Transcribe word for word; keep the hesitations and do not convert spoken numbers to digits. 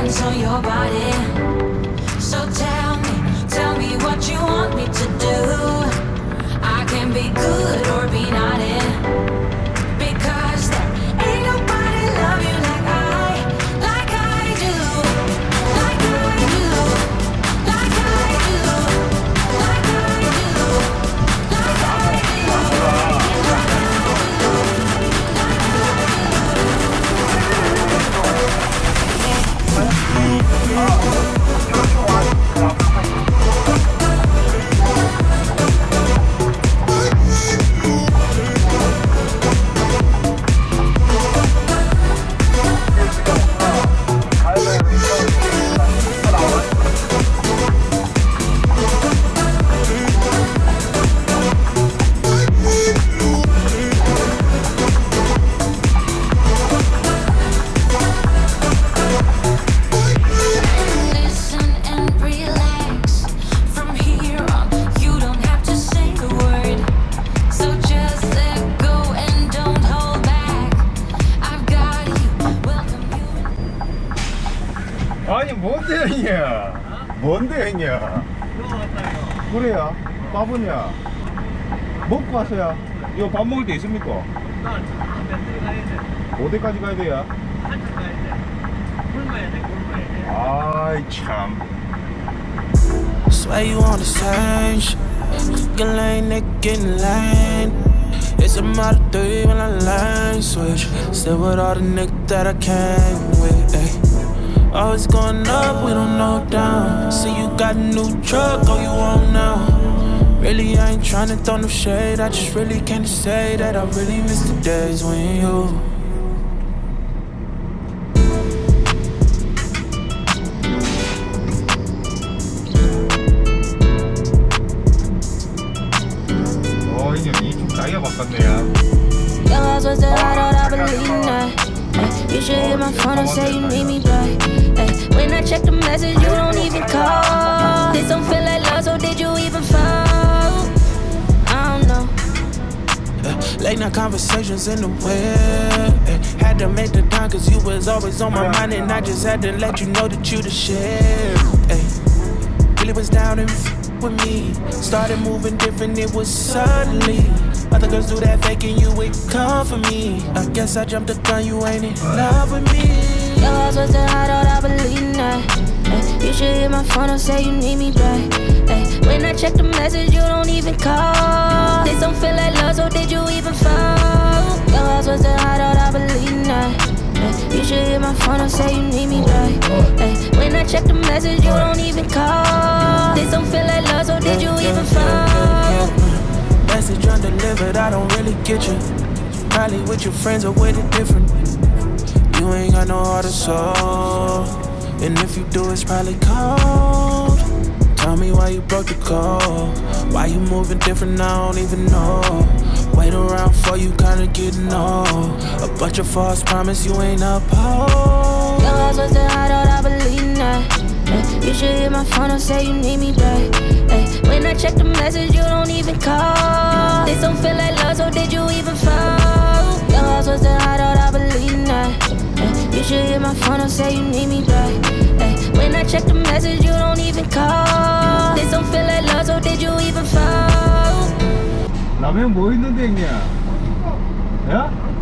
hands on your body. So tell me, tell me what you want me to do. I can be good or be naughty, because there ain't nobody love you like I, like I do, like I do, like I do, like I do, like I do. 아니 뭔데 형이야? 뭔데 형이야? 그래야? 밥은야? 먹고 가서야? 이거 밥 먹을 때 있습니까? 어디까지 가야 돼야? 아이 참. Swear you on the same shit. Get lane, they getting lane. It's a Model three when I lane switch. Still with all the niggas that I came with, ayy. Always going up, we don't know down. See you got a new truck, oh you on now. Really I ain't tryna throw no shade, I just really can't say that I really miss the days when you. 어 이제 이좀 나이가 바꿨네야. You should hit my phone and say you need me back. Ay, when I check the message, you don't even call. This don't feel like love, so did you even fall? I don't know. uh, Late night conversations in the web. uh, Had to make the time cause you was always on my mind. And I just had to let you know that you the shit. uh, Really was down and f with me. Started moving different, it was suddenly. Other girls do that faking, you would come for me. I guess I jumped the gun, you ain't in love with me. Your ass was the hot out, I believe in that. Ay, you should hit my phone and say you need me back. Ay, when I check the message, you don't even call. This don't feel like love, so did you even fall? Your ass was the hot out, I believe in that. Ay, you should hit my phone and say you need me back. Ay, when I check the message, you don't even call. This don't feel like love, so did you even fall? Message undelivered, I don't really get you. Probably with your friends or with it different. You ain't got no heart or soul, and if you do, it's probably cold. Tell me why you broke the code. Why you moving different, I don't even know. Wait around for you, kinda getting old. A bunch of false promise you ain't uphold. Your ass was the hot out, I believe in that. Ay, you should hit my phone and say you need me back. Ay, when I check the message, you don't even call. This don't feel like love, so did you even fall? Your ass was the hot out, I believe in that. Ay, you should hit my phone and say you need me back. Ay, when I check the message, you don't even call. This don't feel like love, so did you even fall? 라면 뭐 있는데 형이야? 야?